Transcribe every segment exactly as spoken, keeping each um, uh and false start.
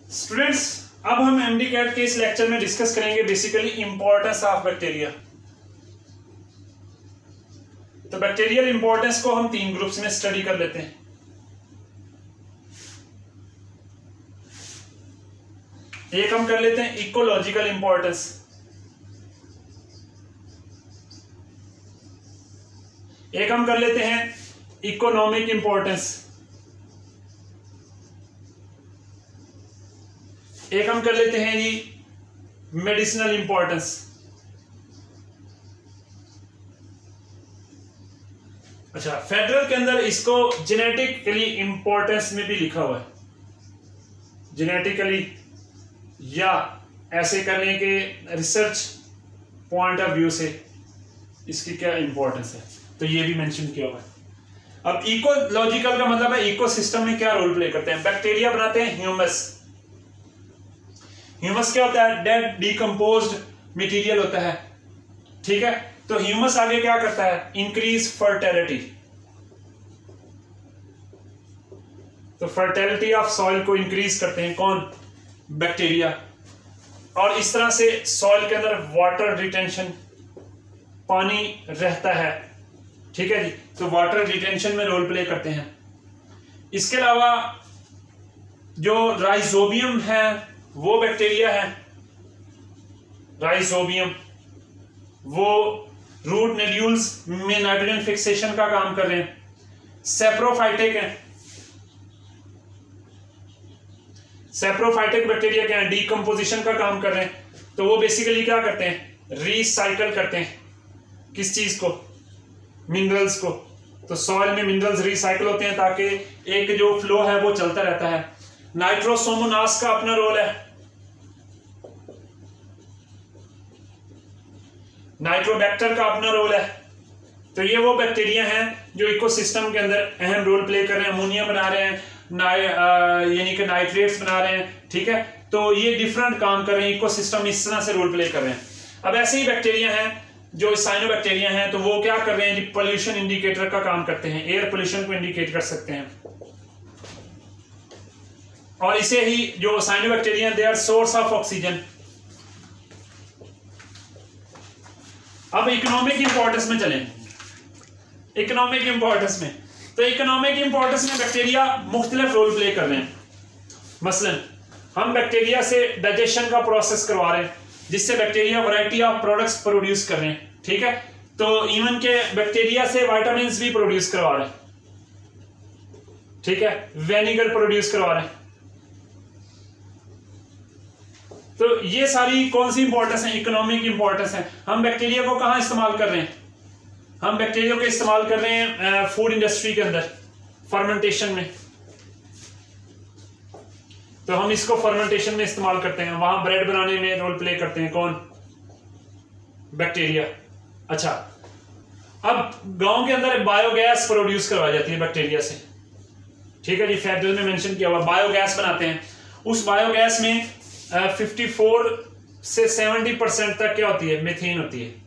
Students, अब हम MD cat के इस लेक्चर में डिस्कस करेंगे बेसिकली इंपॉर्टेंस ऑफ बैक्टीरिया। तो बैक्टीरियल इंपॉर्टेंस को हम तीन ग्रुप्स में स्टडी कर लेते हैं। एक हम कर लेते हैं इकोलॉजिकल इंपॉर्टेंस, एक हम कर लेते हैं इकोनॉमिक इंपॉर्टेंस, एक हम कर लेते हैं जी मेडिसिनल इंपॉर्टेंस। अच्छा, फेडरल के अंदर इसको जेनेटिकली इंपॉर्टेंस में भी लिखा हुआ है, जेनेटिकली या ऐसे करने के रिसर्च पॉइंट ऑफ व्यू से इसकी क्या इंपॉर्टेंस है, तो ये भी मेंशन किया हुआ है। अब इकोलॉजिकल का मतलब है इकोसिस्टम में क्या रोल प्ले करते हैं। बैक्टीरिया बनाते हैं ह्यूमस। ह्यूमस क्या होता है? डेड डिकम्पोज्ड मटेरियल होता है, ठीक है। तो ह्यूमस आगे क्या करता है? Increase fertility. तो फर्टिलिटी ऑफ सॉइल को इंक्रीज करते हैं कौन? बैक्टीरिया। और इस तरह से सॉइल के अंदर वाटर रिटेंशन, पानी रहता है, ठीक है जी। तो वाटर रिटेंशन में रोल प्ले करते हैं। इसके अलावा जो राइजोबियम है वो बैक्टीरिया है। राइजोबियम वो रूट नोड्यूल्स में नाइट्रोजन फिक्सेशन का काम कर रहे हैं। सेप्रोफाइटिक है। सेप्रोफाइटिक बैक्टीरिया क्या है? डीकम्पोजिशन का काम कर रहे हैं। तो वो बेसिकली क्या करते हैं? रिसाइकल करते हैं। किस चीज को? मिनरल्स को। तो सॉइल में मिनरल्स रिसाइकल होते हैं ताकि एक जो फ्लो है वो चलता रहता है। नाइट्रोसोमोनास का अपना रोल है। नाइट्रोबैक्टर का अपना रोल है। तो ये वो बैक्टीरिया हैं जो इकोसिस्टम के अंदर अहम रोल प्ले कर रहे हैं। अमोनिया बना रहे हैं, यानी कि नाइट्रेट्स बना रहे हैं, ठीक है। तो ये डिफरेंट काम कर रहे हैं, इकोसिस्टम इस तरह से रोल प्ले कर रहे हैं। अब ऐसे ही बैक्टीरिया हैं जो साइनोबैक्टीरिया हैं, तो वो क्या कर रहे हैं जी? पोल्यूशन इंडिकेटर का काम करते हैं। एयर पोल्यूशन को इंडिकेट कर सकते हैं। और इसे ही जो cyanobacteria they are source of oxygen. अब इकोनॉमिक इंपॉर्टेंस में चलें। इकोनॉमिक इंपॉर्टेंस में तो इकोनॉमिक इंपॉर्टेंस में बैक्टीरिया मुख्तलिफ रोल प्ले कर रहे हैं। मसलन हम बैक्टीरिया से डाइजेशन का प्रोसेस करवा रहे हैं, जिससे bacteria variety of products produce कर रहे हैं, ठीक है। तो इवन के बैक्टीरिया से विटामिन भी प्रोड्यूस करवा रहे हैं, ठीक है। विनेगर प्रोड्यूस करवा रहे हैं। तो ये सारी कौन सी इंपॉर्टेंस है? इकोनॉमिक इंपॉर्टेंस है। हम बैक्टीरिया को कहां इस्तेमाल कर रहे हैं? हम बैक्टीरिया को इस्तेमाल कर रहे हैं फूड इंडस्ट्री के अंदर, फर्मेंटेशन में। तो हम इसको फर्मेंटेशन में इस्तेमाल करते हैं। वहां ब्रेड बनाने में रोल प्ले करते हैं कौन? बैक्टीरिया। अच्छा, अब गांव के अंदर बायोगैस प्रोड्यूस करवाई जाती है बैक्टीरिया से, ठीक है जी। फेडरल में मेंशन किया हुआ बायोगैस बनाते हैं। उस बायोगैस में फिफ्टी फोर से सेवेंटी परसेंट तक क्या होती है? मीथेन होती है।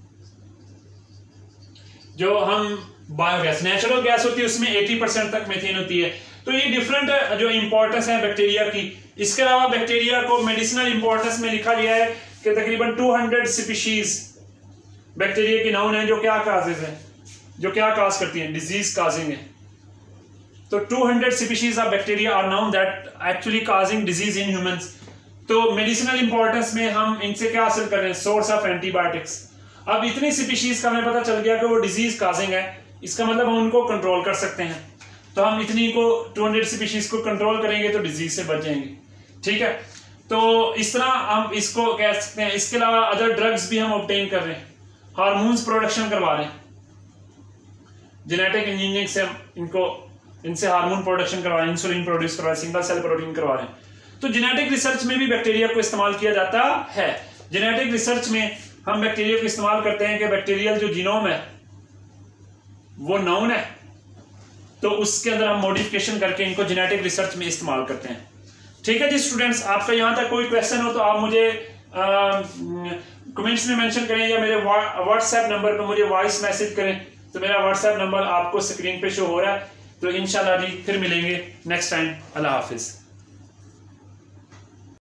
जो हम बायोगैस नेचुरल गैस होती है उसमें अस्सी परसेंट तक मीथेन होती है। तो ये डिफरेंट जो इंपॉर्टेंस है बैक्टीरिया की। इसके अलावा बैक्टीरिया को मेडिसिनल इंपॉर्टेंस में लिखा गया है कि तकरीबन टू हंड्रेड स्पीशीज बैक्टीरिया की नाउन है जो क्या काजेज है, जो क्या काज करती हैं? डिजीज काजिंग है। तो two hundred species of bacteria are known that actually causing disease in humans. तो मेडिसिनल इंपॉर्टेंस में हम इनसे क्या हासिल कर रहे हैं? Source of antibiotics. अब इतनी स्पीशीज का हमें पता चल गया कि वो डिजीज काजिंग है, इसका मतलब हम उनको कंट्रोल कर सकते हैं। तो हम इतनी को टू हंड्रेड स्पीशीज को कंट्रोल करेंगे तो डिजीज से बच जाएंगे, ठीक है। तो इस तरह हम इसको कह सकते हैं। इसके अलावा अदर ड्रग्स भी हम ऑब्टेन कर रहे हैं, हार्मोन्स प्रोडक्शन करवा रहे हैं। जेनेटिक इंजीनियरिंग से इनको इनसे हार्मोन प्रोडक्शन करवा रहे हैं, इंसुलिन प्रोड्यूस करवा रहे हैं, सिंगल सेल प्रोटीन करवा रहे हैं। तो जेनेटिक रिसर्च में भी बैक्टीरिया को इस्तेमाल किया जाता है। जेनेटिक रिसर्च में हम बैक्टीरिया को इस्तेमाल करते हैं कि बैक्टीरियल जो जीनोम है वो नाउन है, तो उसके अंदर हम मॉडिफिकेशन करके इनको जेनेटिक रिसर्च में इस्तेमाल करते हैं, ठीक है जी। स्टूडेंट्स, आपका यहां तक कोई क्वेश्चन हो तो आप मुझे कमेंट्स में मेंशन करें या मेरे व्हाट्सएप नंबर पर मुझे वॉइस मैसेज करें। तो मेरा व्हाट्सएप नंबर आपको स्क्रीन पे शो हो रहा है। तो इंशाल्लाह जी फिर मिलेंगे नेक्स्ट टाइम। अल्लाह हाफिज।